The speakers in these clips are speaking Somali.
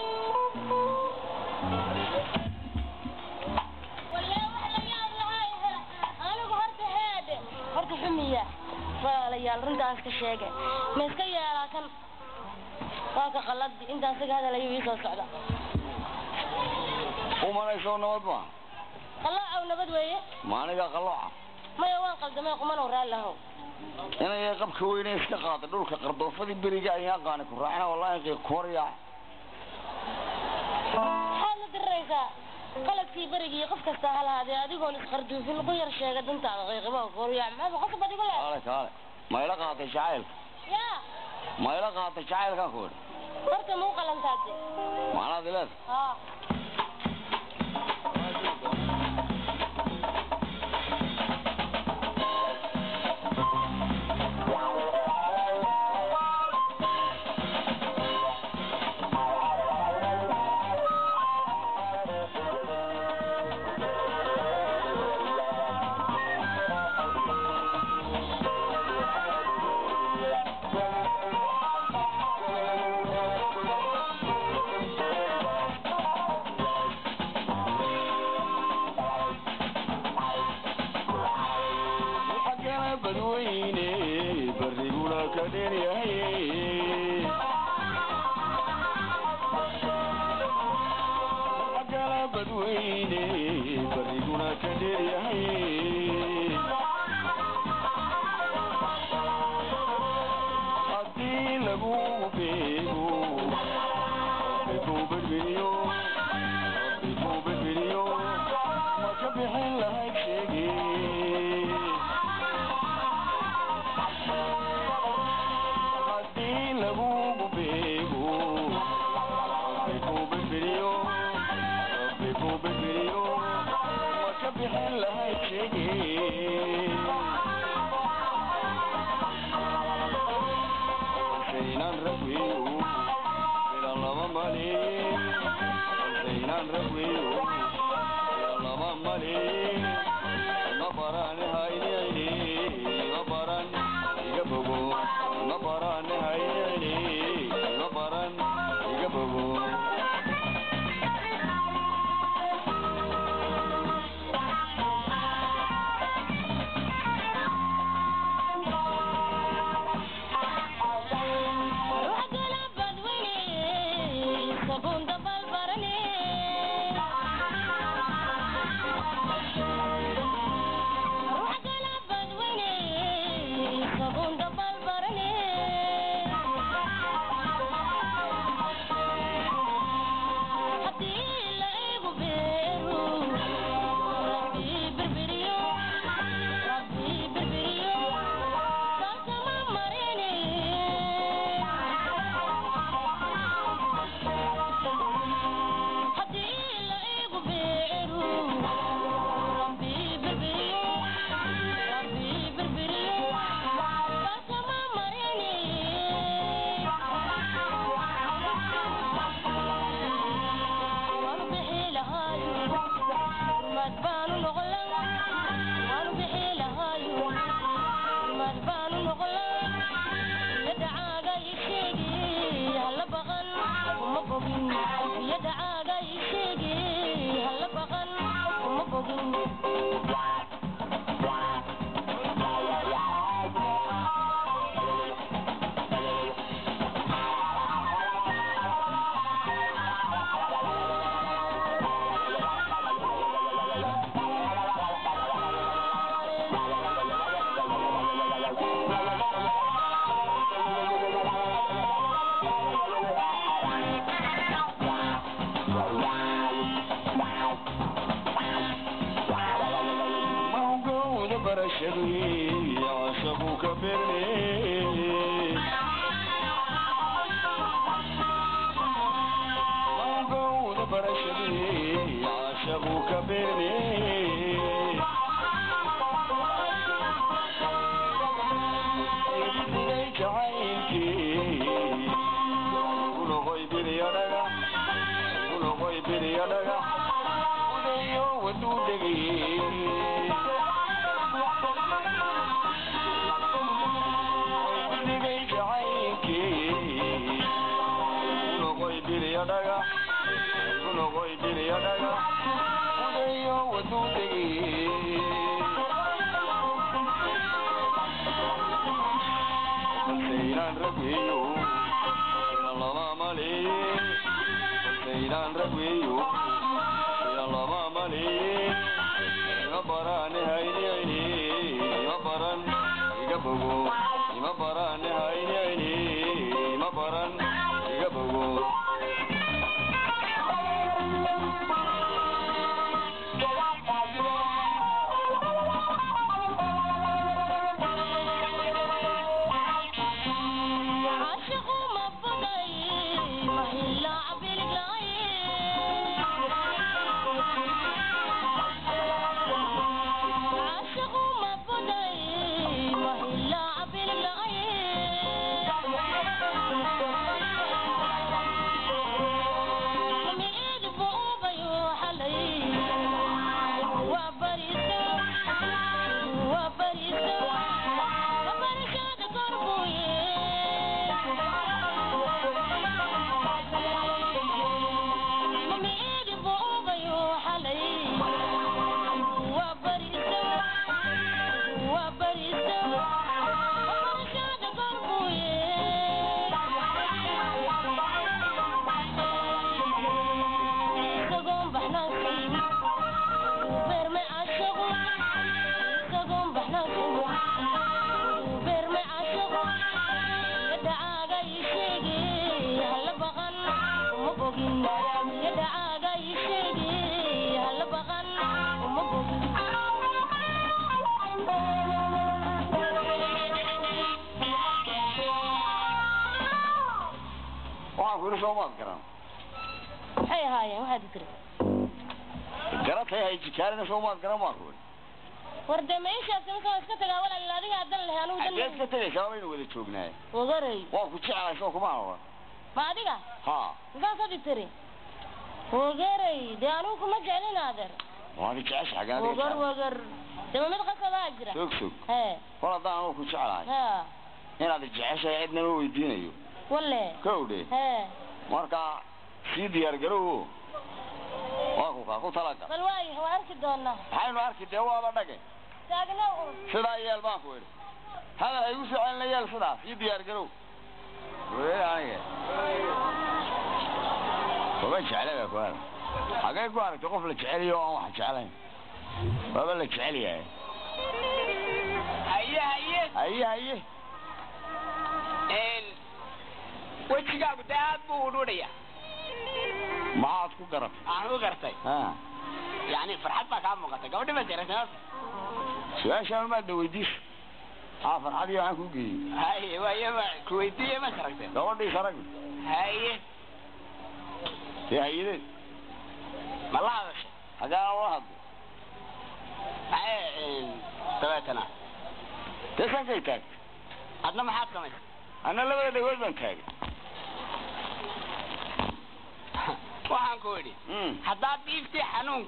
حمية فليال رنتاس كشيء مسكية لكن واقع خلد أنت أسق هذا اللي يوصل صعدا وما ليسوا نوضوا خلاء أو نبض ويه ما نجا خلاء ما يوان قلت ما يقومون ورا له أنا يقب كويني استقاط دول كقرضوفة دي برجع يقانك راعنا والله يقي كوريا هذا الرئيسة قالك في برجي قف كستاهل هذه أديكون خردوا في الغير شيء قد أنت غيبه كوريا ما بقص بدي قول قالك ما يلقى تشعيل يا ما يلقى تشعيل كقول صرت مو قلم تاتي معنا ذلك بدويني بريقولا كدير يهي أقل بدويني بريقولا كدير يهي أدي لبو بيقو بيقو بالفيديو بيقو بالفيديو ما كبحين لهاي شيقي بحلها يشجي سينان ربيو إلى الله مالي سينان ربيو إلى الله مالي نبران هاي عيني نبران يجبو نبران هاي عيني نبران يجبو يدعى يشيقي هلا بغن ومبغن برشدي عاشقوك برني موجود برشدي عاشقوك برني ليك عينكي قولوا غوي بريادك قولوا غوي بريادك وديو ودودكي يا دغا كنو قيدين يا دغا وديو ودودي سيدان ربيو الله ما مالي سيدان ربيو الله ما مالي غبران هايني عيني غبران يقبو غبران هايني عيني غبران يقبو هاي واحد يدري قرأت هي جكارنا شو ما قرأ ما أقول ورد ما إيش أسمع كنت أقول على هذه عدل له أنا ودل ليش كنت ليش أنا وين تشوفناه وغري وكنت على شو كمان هو ما أديك ها إذا صدق تري وغري ده أنا كم جالين هذا وأنا كأش حاجة وغر ده ما متقصد أجرا سوق ها ولا ده أنا كنت على ها هنا ده جعش عندنا ويدينه ولا كودي ها مركا سيدي أرجعوه واقو talaga bal waay waa arki doona waxaynu arki deewaada dhagay taagna sida yeel baan ku yiri hada ay u socon la yeel sida si diyaar garow weeyaan baba jecelahay ku hada xagee ku aragtay qof la jeceliyo oo wax jecelayn baba la jeceliyaa haye wajigaagu daad buu u dhudhaya ما أتكو قرب أنا قرتي يعني فرحت ما كان مقطع قبل ما ترى شو ما دويديش فرحت يا عنكو جي هاي ويا كويتية ما سرقت لو دي سرقت هاي هي ما الله هذا شيء هذا واحد هاي ثلاثنا تسعة كيتك أنا ما حد كمان أنا لا بدي أقول من كاي waxaan ku yidhi haddaad dhiiftay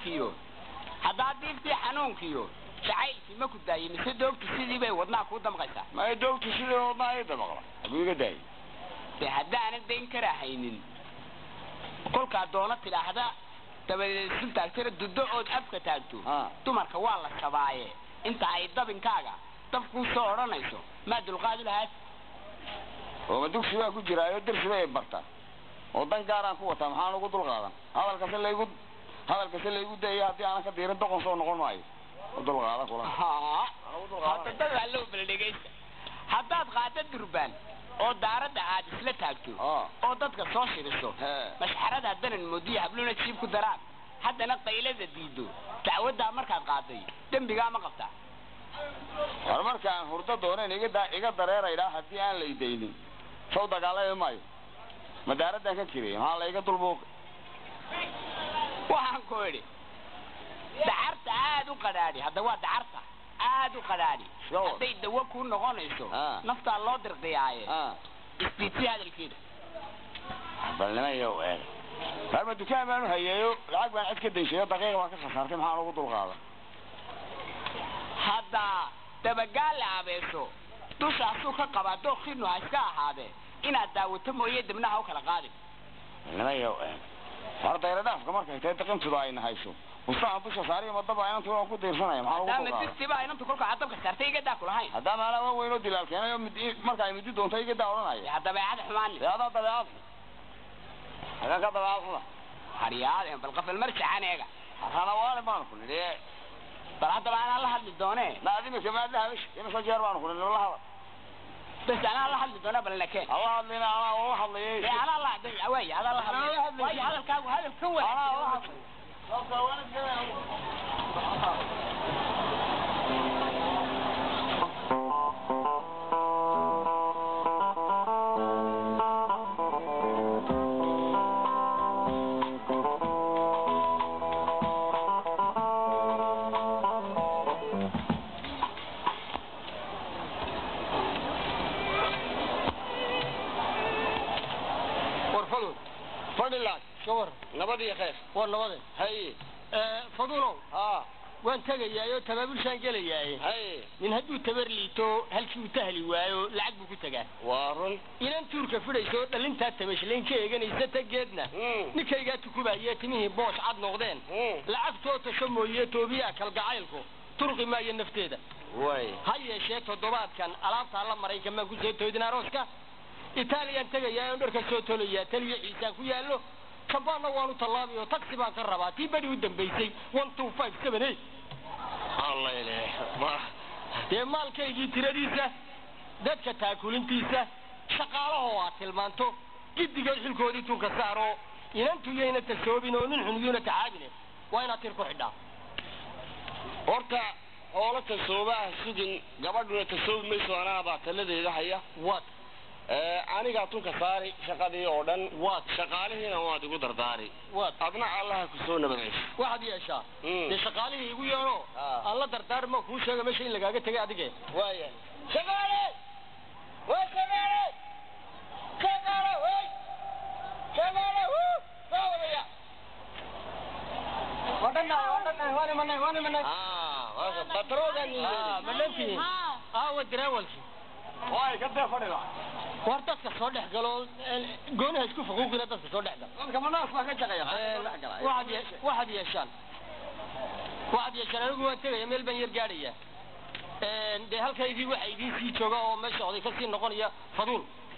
xanuunkiyo jacaylkii ma ku daayay mise doogtu sidii bay wadnaha kuu damqaysaa ma doogtu sidii wadnaha ii damaqla hadduu iga daayay dee haddaanan dayn karaa haynin kolkaa doona tidhaahda dabadeed isu taagtana duddo ood afka taagto dumarka waa la sabaaye inta ay dabinkaaga dab kuu soo odhanayso maa dulqaadu lahaad oo ma dugsi baa ku jiraayo darsi bay bartaa oo dan gaaraan ku wataa maxaan ugu dulqaadan hadalkaasi laygu dayay haddii aanan ka diirin doqon soo noqon maayo u dulqaada kula hadda loo baldhegaysta haddaad qaada durbaan oo daaradda aad isla taagto oo dadka soo shiriso masxarada haddanan moodiya habluna jiib ku daraan haddana qaylada diido dacwaddaa markaad qaaday dembigaa ma qabtaa war markaan hurdo dooneen iga dareeraydhaa haddii aan la idaynin sow dagaalami maayo madaaradaan ka kiriyay maxaa la iga dulbuuqay waxaan ku idhi dacarta aad u qadhaadhi hadda waa dacarta aad u qadhaadhi hadday dawo kuu noqonayso naftaa loo dirqiyaaye isdiidsi hadalkeeda balnimayo eeg harma dukaan baanu hayeeyo lacag baan cid ka dayshayo daqiiqa baan ka khasaartay maxaan ugu dulqaaday hadda dabagaal la abeeso dushaasuu ka qabaa dooqiinu ha iska ahaadee inaad daawato mooye dibnaha u kala qaadin إنما يو فرد يرداف كمان كي تقيم تضاين هايشو وصاحب بش صاري ما طبعا أنت هو كده يرسنا يا محمود دام تستبع أنت كلك عطب كسرتي جدا كل هاي هذا ما أنا هو ينودي لك أنا يوم مركا يمدي دون تيجي جدا ولا هاي هذا بعد حماني هذا طبيعي هذا كذا بعض حريات يعني بالقفل المرشة عنيقة أنا وانا ما نقول ليه طبعا الله حد الدونة لا دي مش ما لها مش يمشي جربان نقول إنه الله بس أنا الله حد الدونة بلنكين الله حلينا أنا والله حلي لا أنا الله حد أوي هذا الله حد وي هذا الكاب وهذا الكوة أنا الله حلي شور نبضي يا خير والله وضع هاي فضولو وان تغيايو تبابل شان غلياي هاي من هدو تبرليتو halkii tahli waayo lacag buu ku tagaa waarun inaan tuurka fidayso dhalinta tamashleenka eeganaysa tageedna ninkayga tukubaayay timihii boos cad noqdeen lacagtoo tashamooyay toobiya kalgacaylku turqi ma nafteeda way haye sheey todobaadkan alaabta la maray kama ku soo toodina rooska Italian tagayaan dharka soo tolaya taliye ciisa ku yaalo kabana waanu talaabiyo taxi baan ka rabaa tii bari u dambeysay 1257 Allah ilaahay dee maalkaygii tiradiisa dadka taakulintiisa shaqaalaha waa tilmaanto gidiga xilkoodii tunka saaro inantu yeena tasoobin oo nin xuniyuna tacaabine waa inaad tir ku xidhaa horta hoola tasoobaha sidin gabadhuna tasoobi mayso anaaba taladeeda haya what aniga tunka saari shaqadii oo dhan waad shaqaalihiina waad igu dardaari waad adna Allah ku soo nabadayso waxaad yeeshaa de shaqaalihii igu yeero alla dardaar ma ku sheega meesha in lagaaga tagay adige waaya shaqaale way shaqaale shaqaale way shaqaale sawiraya wadana waa batroogani madanti wadrawalki way ka deefadhiga wartadka soo dhex galo goonaha isku fuquuqina dadka soo dhex galo kama naas baa ka shaqeeya waxaad yeeshaan anigu waan tegaya meel baan yar gaadhaya dee halkaydii waxa idiin sii jooga oo meesha oday kasii noqonaya faduul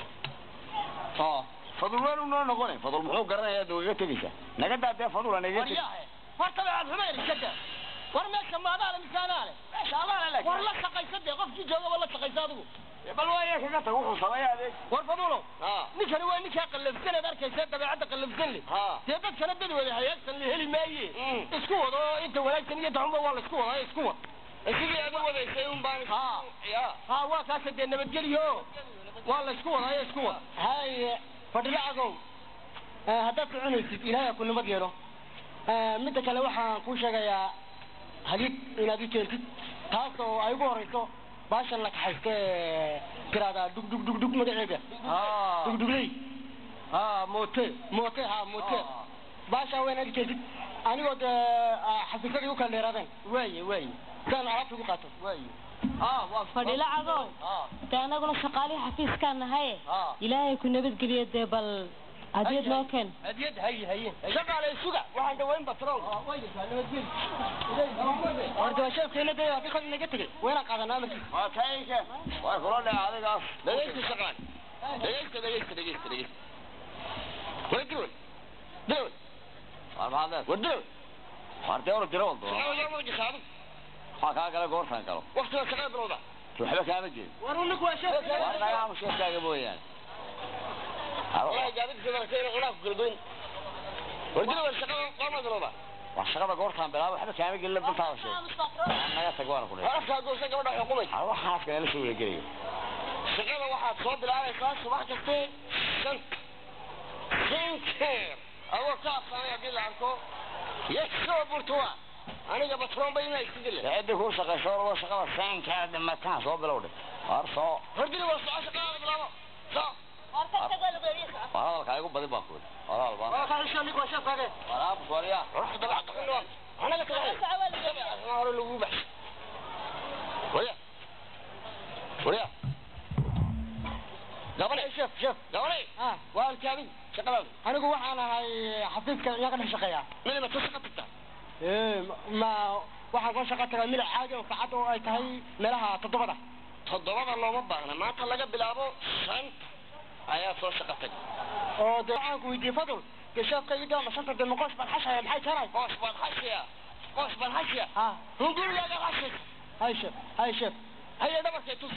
faduul weenu noo noqonay faduul muxuu garanayaa dowga tegaysa naga daadee faduul anaga tegay horta baad xumayr iskada war meesha maadaale misaanaale war la shaqaysade qofkii jooga wala shaqaysa adigu bal waa kaga tag wuxuu sameeyaa war faduulo ninkani waa ninka qalabsan arkaysa dabeecada qalabsan leh dee dadkana dad wada haysan la heli maaye isku wado inta walaagsan iyo taxumba waa la isku wada isku wad isigii aad wadaysay un baan waa kaas dee nabadgeliyo waa la isku wada isku wad hay fadhilacagow haddaad cunaysid ilaahay ku nabad yeelo midda kale waxaan ku sheegayaa hadii inaad u jeentid taas oo ay ugu horeyso baashan la kaxayste tirada dug magaceeda dugdugley moote baasha weyn aad jeedid anigoo xafiisadii u kala dheeraadeen waaye saan alaabta ugu qaato waa fadhilacagow dee anaguna shaqaalihii xafiiskaan nahay ilaahay ku nabadgeliyo dee bal hadiyad noo keen hadiyad haye shaqaale suga waxaan dawayn batrool horta sheekayna dee hadii qad naga tagay weena qaadanaa markii waa kayka waa kula dhaadigaas dhageysta shaqaan dhageysta wadrool waa baadad wadrool wartay hore tiro waldo waa jixaado waa ka kala goortan kalo waqtiga shaqada bilowda waxba kaama jeed war uu ku sheekay war naga am sheekaaga mooyaan الله جابت زمان كنا هناك قلبين ودلوا الشقة قاموا ضربة والشقة قورتها بلا وحده كان يقول لك بنتها شيء أنا يا تجوار كله عرفت أقول شقة ولا حكومي أروح حاس كان لسه يجري شقة واحد صوب العالي خاص واحد كستين سنكير أول كاس أنا أقول عنكم يكسر برتوا أنا جاب ترون بينا يستدل هذا هو شقة شور وشقة سين كان ما كان صوب الأول أرصو هدي وصل شقة بلا صح والله كايقو بدي باكل والله كان شو اللي كوشة فاجئ والله بقوليا روح دلع قلنا أنا لك أنا أقول له بس ويا قبل شوف قبل والكامل shaqadaada anigu waxaan ahay xafiiska iyaga dhex shaqeeya meel ma shaqo tagtaa ma waxaan ka shaqo tagaa meel caadi oo saacad oo ay tahay meelaha 7 looma baahna maanta laga bilaabo 5 ayaa soo shaqo tag oo waxaan ku weydiiyay fadl كشاف كي يدوم عشان تبدأ مقاش بالحشة محي تراي قاش بالحشة ها نقول له هذا غشك هاي شوف هيا دبك يا توس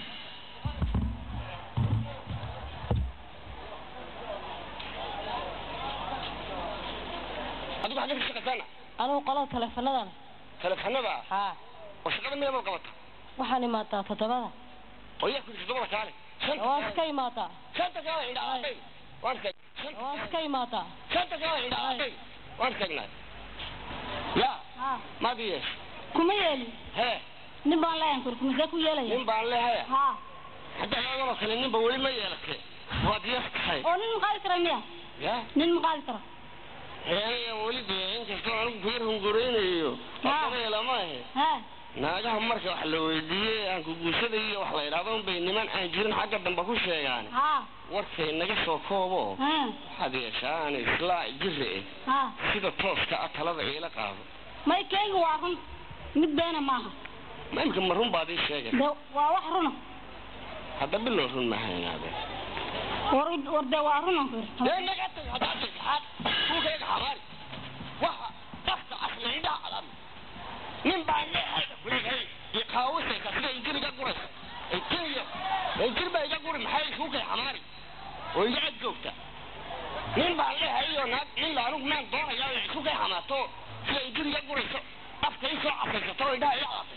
أدوك حاجة في الشقة ثانية أنا وقلت تلفنا بقى ها وشقة من يوم قبضتها وحني ماتا تتبادى وياك في الزبرة كالي واسكي ماتا شنطة كالي إلى عقيل واسكي ماتا شنطة كالي إلى عقيل وانسكنا لا ما بيش كم يلي ها نبان لا ينكر كم ذاك يلي نبان لا هي ها حتى أنا ما خليني بقولي ما يلك وادي يفتحي أو نمقال كرامية يا نمقال كرام يا ولدي إنك تقول فيهم قريني أنا لا ما هي ها ناقة مركب حلويدية أنكو جوسدي وحلا يلعبون بينما عاجرين حاجة دنبكوش يعني ها warkay naga soo koobo hadeeshaan isla jirre sida tooska ah talada ay la qaado may kaygu waa run mid beena maaha ma imka marun baad ii sheegay waa wax run hadda bilo run ma haynaade warda waa run ee naga tag hada saxaad ku kayga xamaari waxa dadka aslayda alam min baan leeyahay kuligay iqaawsay ka sida injiriga guras injiriga iga guri maxay ku kay xamaari ويجعل جوكتا مين بعليها ايو ناك مين لانوك مان دونا يا يعيشو كي حماتو سلا يجري يقول يسو افتا يسو عفل سترو يدا يعطي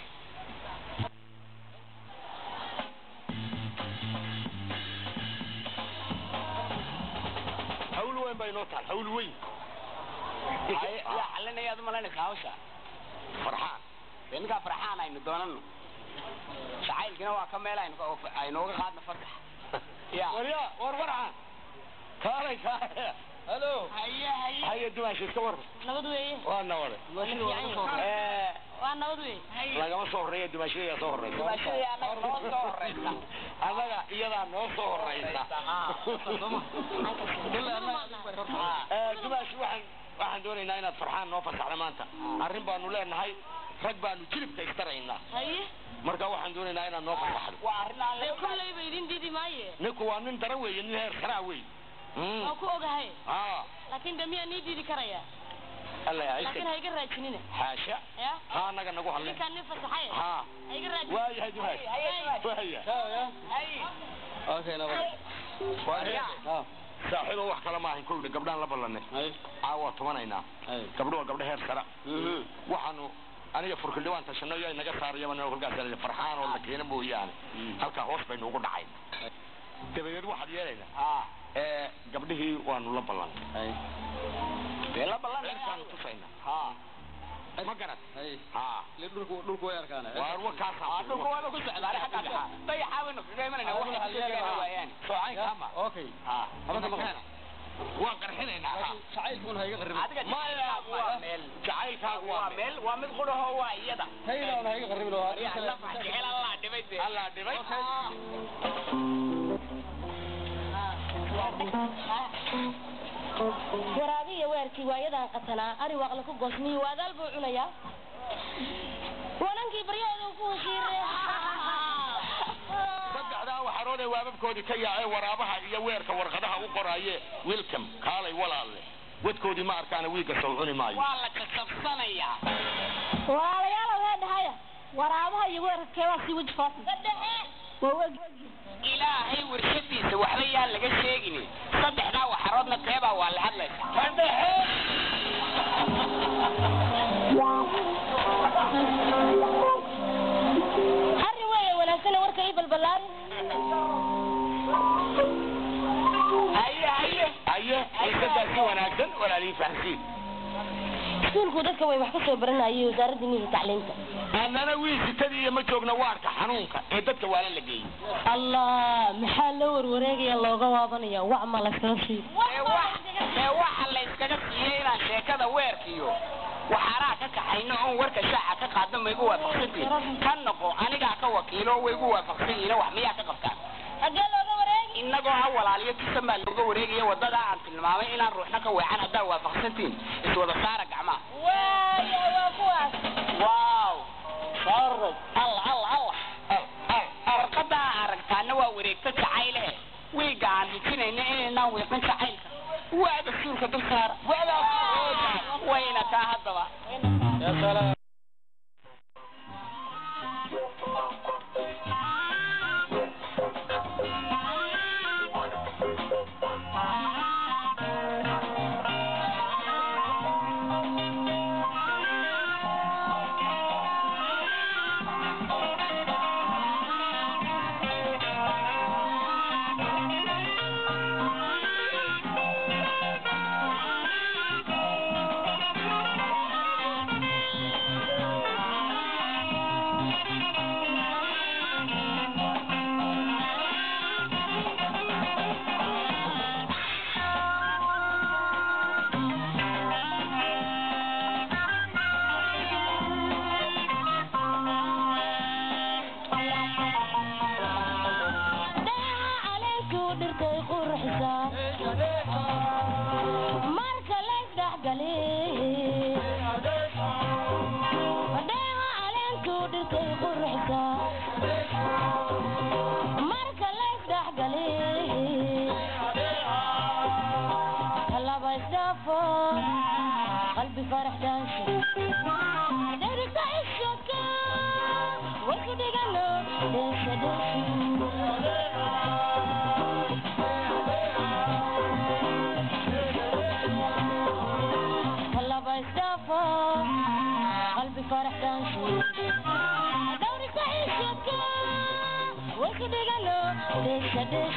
حول وين بينوتها حول وين يا حلنا يا ذو ملاني خاوشا فرحان لانك فرحان اينو دونانو شعيل كنا واكمل اينو قادنا فرح يا وريا ورورعا كاري الو هيا دواش كور نبدوي وانا وري وانا نبدوي لا ما سو ريد دواش يا سو ريد دواش يا نو سو ريد انا يدا نو سو ريد دواش waxaan doonaynaa inaad farxaan noo fasaxda maanta arrin baanu leenahay rag baanu jilibka istaraynaa haye marka waxaan doonaynaa inaad noo fasaxdo waa arrin aan leeyahay kullayba idin diidi maaye ninku waa nin dara weeye nin heer saraa weeye waa ku ogahay laakiin damiya nii diidi karaya alla yaa laakiin ha iga raajinina xaasha ha naga nagu hadlay ninkaan nin fasaxay ha ha iga raajin waa yahay duhay okay nabad saaxiibo wax kala ma ahin kulli gabdhaan la ballanay caawa tumanaynaa gabdho waa gabdho heer sara waxaanu aniga furkildhawaan tashano iyo naga saarayaba noo kolkaas farxaan oo la keena mooyaane halkaa hoos baynu ugu dhacay dabadeed waxaad yeelaynaa gabdhihii waanu la ballanay la ballanay kaanu tusaynaa ما قرأت ها لدرك ويركانه وارو كاسا دولك ولا كل سعد على حق هذا طيب حاول دائما انا واحد يعني صاعين كما اوكي ها هذا مكان وقرحين هنا شعيلكم هي غرب ما لا ميل شعيلك هو ميل ومن قره هو يدا هينا انا هي غرب له الله فحل الله دبيت الله دبيت waraabiya weerkii waayadan qatanaa ari waaqla ku goosniyo waadaal buu cunayaa wanankii baryooda ku heshiirey saddexdaa waxaroodee waababkoodii ka yaacee waraabaha iyo weerka warqadaha u qoraaye welcome kaalay walaalle wadkoodii ma arkaana wiiga soo cuni maayo waa la kasabsanayaa walaalayaal waa dhahaya waraabaha iyo weerka keebaa sii weji faasan waa weji ilaahay warshadiisa waxba yaan laga sheegin saddexdaa waxaroodna qeybaa waa la hadlaysaa fadhaxe harri weeye wanaagsan warka ii balballaari haye isadaasi wanaagsan walaalii fahansiin iskuulku dadka way wax ka soo baranayay wasaaradda miyiga tacliinta annana wiisitadii ma joogna waarka xanuunka ee dadka waala la geeyey allah maxaa la warwareegaya looga waabanaya wac ma layskaga siiyo waxa layskaga siiyey inaan sheekada weerkiyo waxaanaa ka kaxayno oon warka shaaca ka qaadno maygu waafaqsantiin ka noqo anigaa ka wakiilo waygu waafaqsan yihiin wax miyaa ka qabtaan hagee looga wareegi إنكو أول عليه تسمى اللغة وريجي وضد عن في المعامل إلى نروح نكو وعن هذا وفقسنتين إسود صارك عما واو صارك الله قد عرفتنا ووريك تعايله ويقعد يتنين إنه ويقن تعايله وهذا السور كدر صار وينك هذا يا سلام قلبي فرح دانشي درس الشكا وكدي قالو دش هلا بيستافا قلبي فرح دانشي درس الشكا وكدي قالو دش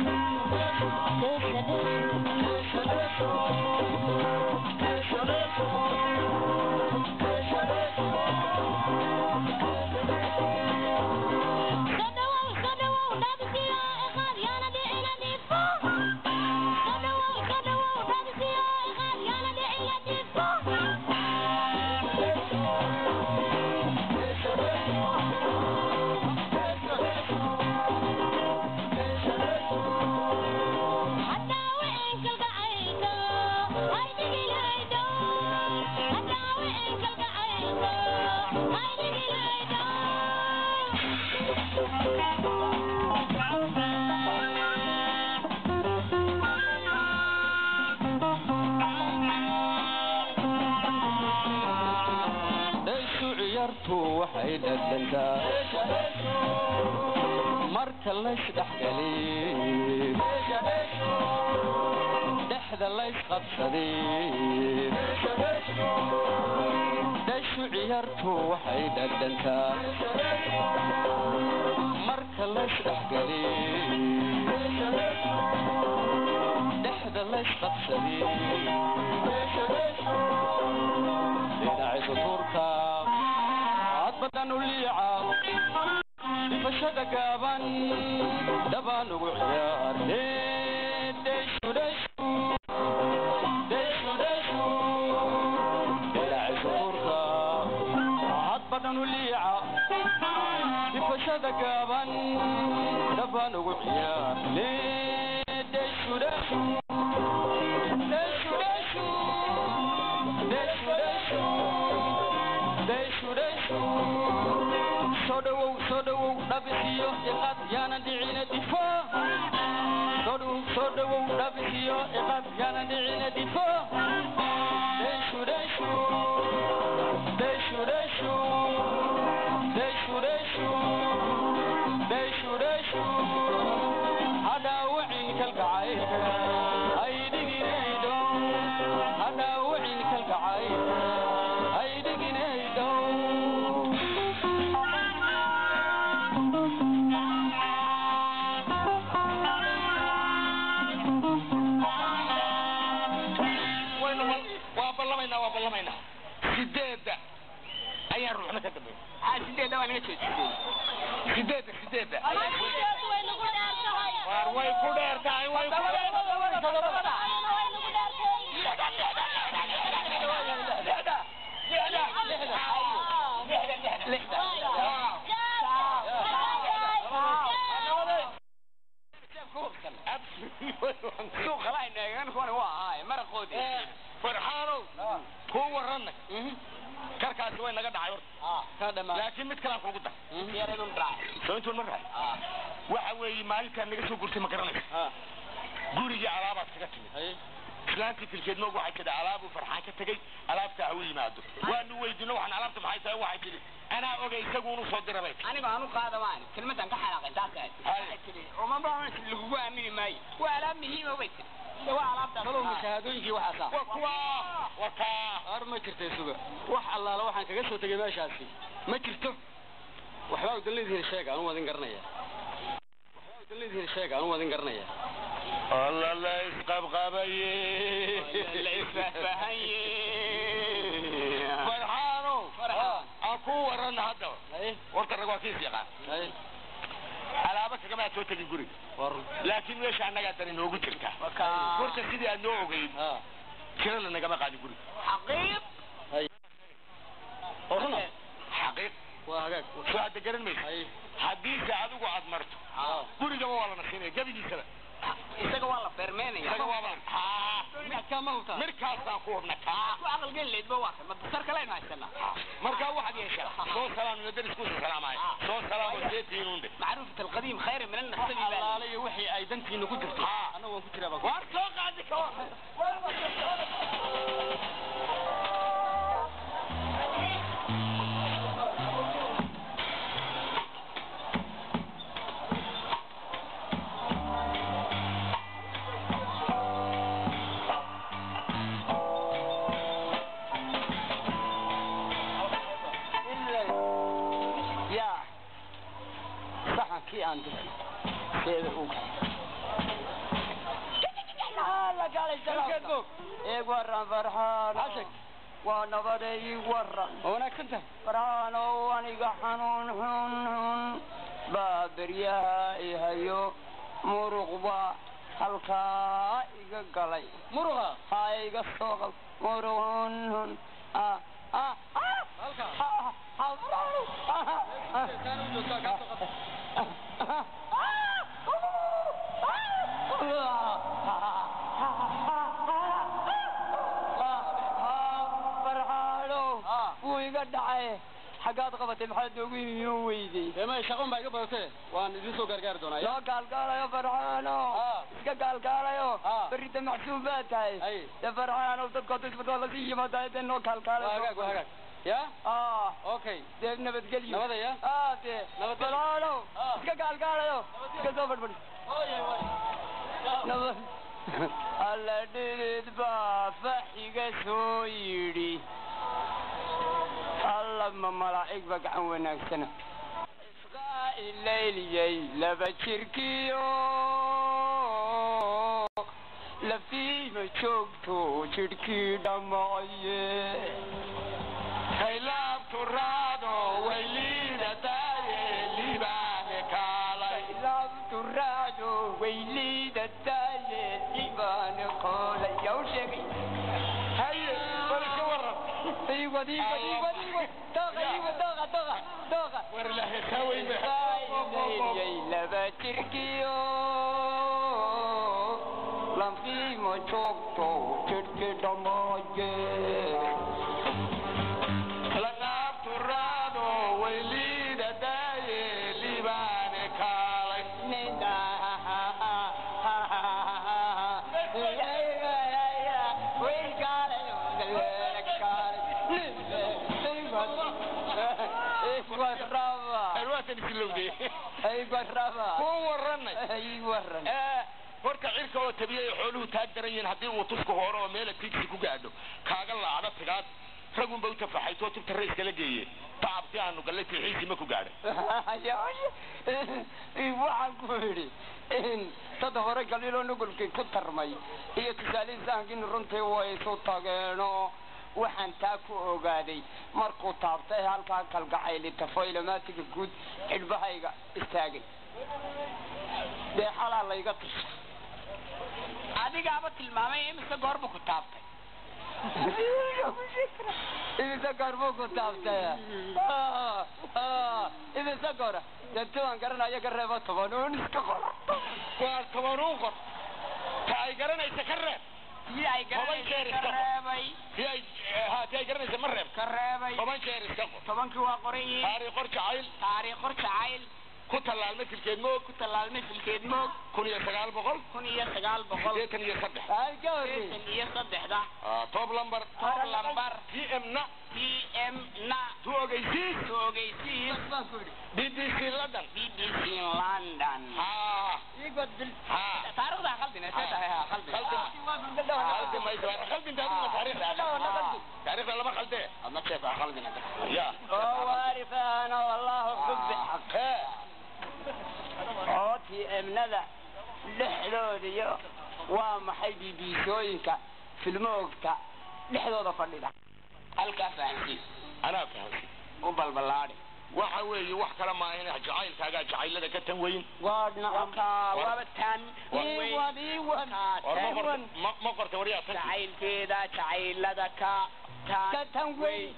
marka la isdhaxgalay dhaxda la isqabsaday dashu ciyaartu waxay dhadhantaa marka la isdhaxgalay dhaxda la isqabsaday dhinaca turka بدن الليعاب بفشد قابن دبان وعيار ديشو ديشو ديشو ديشو دلع سفورها عاد بدن الليعاب بفشد قابن دبان وعيار ديشو ديشو ديشو ديشو ديشو ديشو ديشو ديشو صدوا نبسيو إقاد يانا دعينا دفاع صدوا نبسيو إقاد يانا دعينا دفاع ديشو ديشو ديشو ديشو ديشو ديشو ديشو ديشو هذا وعين كالقعيد هيدي جنيدو هذا وعين كالقعيد هيدي جنيدو وابلمينا سيدة أي روحنا كتبه سيدة وانا كتبه سيدة واروي كودر تاي واي warranay karkaasi way naga dhacay horta laakiin mid kale aan kugu dar yaradun dhacay soo intuu ma raay waxa weeye maalintaan naga soo gurtay ma garanaysa gurigii alaabaad kaga timid islaantii filkeed noogu waxay tidhi alaabu farxaan ka tegey alaabta ha u yimaado waanu weydiino waxaan alaabta maxay tahay waxay tidhi anaa ogay isaguunu soo dirabay aniga aanu qaada waan kelmadan ka xanaaqay taasay uma baahan si lagu aamini maayo waa alaab muhiim ah way tidhi waa alaabta soo mushahadooyinkii waxaas wata arma jirtay suga wax allaala waxaan kaga soo tagay meeshaasi ma jirto waxba u dalleedin sheega aan wadin garanaya الله لا يسقب قبيه لا يفهيه فرحانو أكو ورن هذا وقت الرقاصيس يقع على بس كمان توتي الجوري لكن ليش أنا قادر إنه أقول تلك قلت سيدي أنه أقول شنو لنا كمان قاعد يقول حقيق حقيق وهاك ساعة تجرن مش حديث عدو قعد مرته قولي جوا ولا نخينه جابي دي سنة isaga waa la fermeenaya isaga waa markaas aan ku hubna ka aqal galeedba waa ma sar kale ma haysan marka waxa yeesha soo salaam nadris ku salaamay soo salaam jeetiin unde macruuf القديم خير من النصب الله wixii ay dantiina ku jirto anagu waan ku jiraa war soo qaadi ka ورا فرحان عشق ونبري ورا هناك كنت فرحان وانيقا حنون بابريا إيهيو مرغبا halka iga galay muruqa ha iga soo gal muruqun halka iga dhacay xagaad qabatay maxaad ugu yimid weydii ma shaqo ma iga badatay waan idin soo gargaar doonaa loo gaalgaalayo farxaano iska gaalgaalayo barida maxsuubaad tahay ya farxaano dadka isbadoo la sii yimaada inta noo gaalgaalayo hagaag ya okay dee nabadgelyo nabadaya de farxaano iska gaalgaalayo iska soo fadhfadhi nabad alla dhirid baa faxiga soo yidhi الله ما ملاعق بقى عن وناكسنا إصغاء الليل يي لبشركيو لفي مشوكتو شركي دمعي خيلاب ترادو ويلينا تاي لبان كالي خيلاب ترادو ويلينا تاي لبان كالي يوشكي هيا بركة ورد ايوه دوغا ورله خوي لبا تركيو لم في مشوكتو تركي دماجي لناب ترادو ويليد داي لبان كالي نيدا horta cirka oo tabiyay xooluhu taag darayeen haddii uu tusku horo oo meel tiigsi ku gaadho kaaga laacda tigaad ragun baa u tafaxayto tibta rayska la geeyay taabti aanu galay tixiisi ma ku gaadhay waxaan ku yidhi dad hore galiiloo nugulkii ku tarmay iyo tusaalihiisaankiin runtii way isu tageeno waxaan taa ku ogaaday markuu taabtay halkaa kalgacayli tafoylamaatiga guud xidhbahayga istaagay dee xalaa layga tusay adigaaba tilmaamay imise goorbu ku taabtay imise goorbu ku taabtay imise goora deetuwaan garanayo ka reebo tobanuun iska qor waa tobanuun qor ta ay garanaysa ka reeb tii ay garanaysa ka reebay tii ay garanaysa mise ma reeb ka reebay 10 jeer iska qor 10 waa qoran yihiin taariikh qor jacayl ku talaalmay filkeed moog 1900 ay gawri iyo saddexda top number PM na tuogaysiis BBC London يقعد taariikhda khaldina taariikhda lama khaldee ama sheeka khaldina ya وعارف انا والله حب حقه ooti emnada dhexdoodiyo waa maxay BBC-ooyinka filmoogta dhexdooda fadhida halka fahansi ana fahansi u balbalaadi waxa weeye wax kala ma ahayn jacaylkaaga jacaylada ka tan weyn waadna waaba tan ma qorta wariyaa tan jacaylkeeda jacaylada ka tan weyn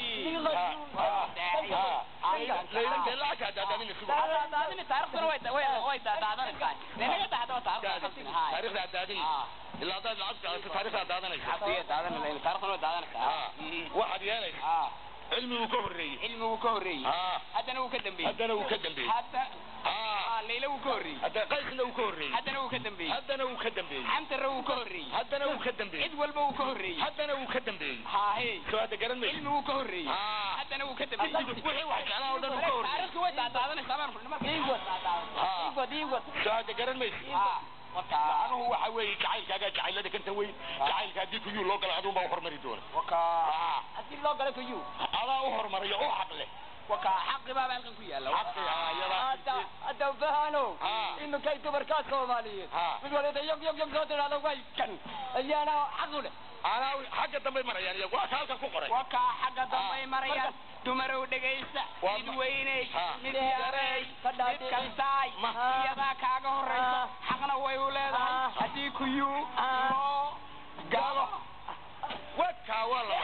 waxaad yeelaysaa علمي وكهري هذا وكدم بي هذا ليلى وكهري هذا قيسنا وكهري هذا وكدم بي عنتر وكهري هذا وكدم بي عيد والبا وكهري هذا وكدم بي ها هي سو هذا قرن مي علمي وكهري هذا وكدم بي وحي واحد على هذا وكهري عارف هو دادana samaan kulma ايوه سو هذا قرن مي أنا هو حوي جعل جعل كنت وين جعل كادي كيو لوكال عدو ما هرمري دون أدي لوكال كيو هذا هرمري أو حقله حق باب القن كيا لو حق يلا أدا فهانو إنه كي تبركات كومالية بقول يوم صوتنا على ويكن اللي أنا حقله أنا حق دمي مريان يا وكالك كوكري حق دمي مريان تمرو دقيسة ويني مدياري كنتاي يدا كاغا هريسة حقنا ويوليدا هدي كيو قالوا وكا والله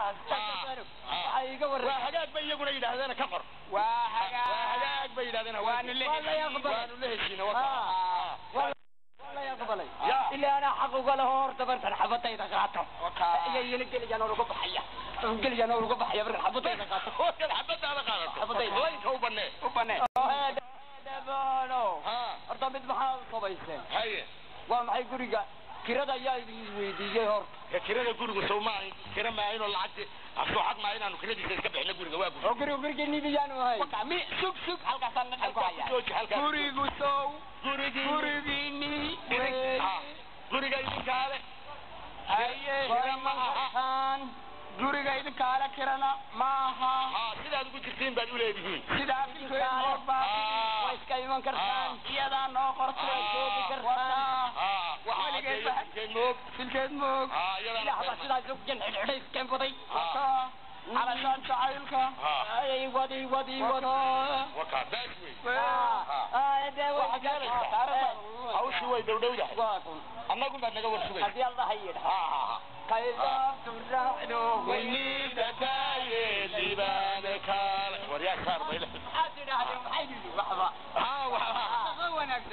وحاجات بيقولوا يدهدنا كفر وحاجات بيدهدنا وانو لهشينا والله يقبلي إلا أنا حقوق له هور تبرت حبتي دقاته يجيني كل جنور قبحية كل جنور قبحية برد حبتي دقاته حبتي على قارته حبتي وين وبني دبانو ارتبط بحال صبيسين هي ومعي قريقة كرada ayaa weydiiyay hor kirada guriga Soomaali kira ma ayno lacag afso xaq ma aynaanu kiradiisa iska bixina guriga waa guriga nibiyaan wahay waqami sug halkaas aan ku hayaa gurigu soo gurigini guriga idinkaale haye kiramahan guriga idinkaale kirana maaha sidaad ugu jirtiin baad u leedihiin sidaa way iska iman kartaan iyada noo qortay joogi kartaan filkeed moog ila haba sidaa joogjan xidhiidh kan baday علشان تعايلك اي ودي وكا داش ده وحاجه او شوي دودوده انغو ما نغا ورسوي ادي الله هيدا كايدا تراحدو ويني داي ليبانك وريا صار بيله ادي حيدي وحبا وناكد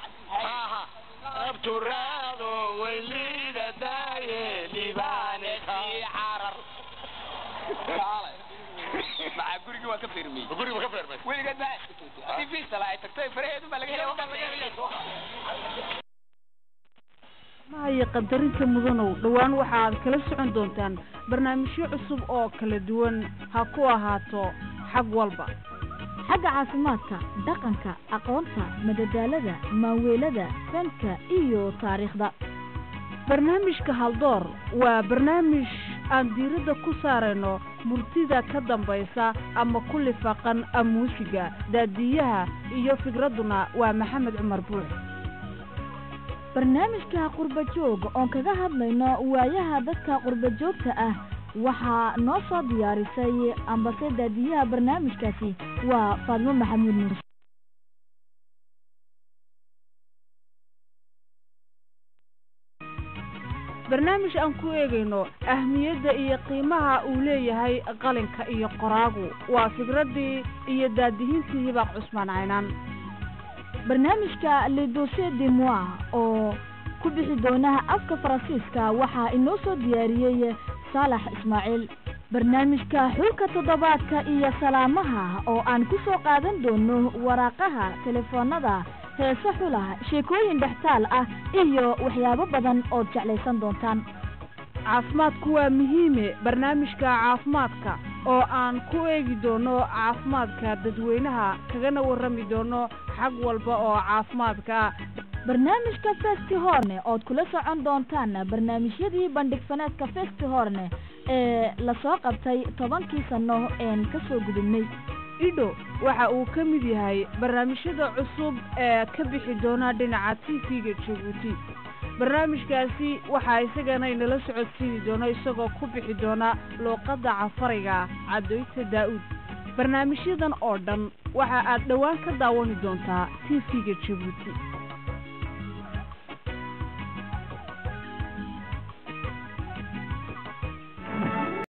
ابترادو ويني داي ليبانك عرر مع guriga waa ka firmay weligeed baa si fiista la ay tagtay fareedu ma laga helay ma ay qadarinta mudanow dhawaan waxa aad kala socon doontaan barnaamijyo cusub oo kala duwan ha ku ahaato xag walba xagga caafimaadka dhaqanka aqoonta madadaalada maaweelada fanka iyo taariikhda barnaamijka haldoor waa barnaamij aan diiradda ku saarayno murtida ka dambaysa ama ku lifaaqan muusiga daadiyaha iyo fikraduna waa maxamed cumar buux barnaamijka qurba joog oo kaga hadlayno waayaha dadka qurba joogta ah waxaa noo soo diyaarisay ambasada daadiyaha barnaamijkaasi waa Faadmo Maxamuud Nuur barnaamij aan ku eegayno ahmiyadda iyo qiimaha uu leeyahay qalinka iyo qoraagu waa fikradii iyo daadihintii Hibaaq Cusmaan Caynaan barnaamijka Le Dossier de Moi oo ku bixi doona afka Faransiiska waxaa inoo soo diyaariyay Saalax Ismaaciil barnaamijka xulka toddobaadka iyo salaamaha oo aan ku soo qaadan doono waraaqaha telefoonada heesa xula sheekooyin dhextaal ah iyo waxyaabo badan oo jeclaysan doontaan caafimaadku waa muhiime barnaamijka caafimaadka oo aan ku eegi doono caafimaadka dadweynaha kagana warrami doono xag walba oo caafimaadka barnaamijka Festihorne ood kula socon doontaan barnaamijyadii bandhig faneedka Festihorne ee la soo qabtay 10 sano een ka soo gudubnay Ido waxa uu ka mid yahay barnaamijyada cusub ee ka bixi doona dhinaca TV-ga Djibouti barnaamijkaasi waxa isagana inala socodsiin doona isagoo ku bixi doona luqadda Cafariga Cadoyta Daawud barnaamijyadan oo dhan waxa aad dhawaan ka daawani doontaa TV-ga Djibouti